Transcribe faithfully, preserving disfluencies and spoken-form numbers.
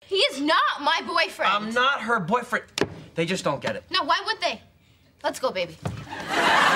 He is not my boyfriend. I'm not her boyfriend. They just don't get it. No, why would they? Let's go, baby.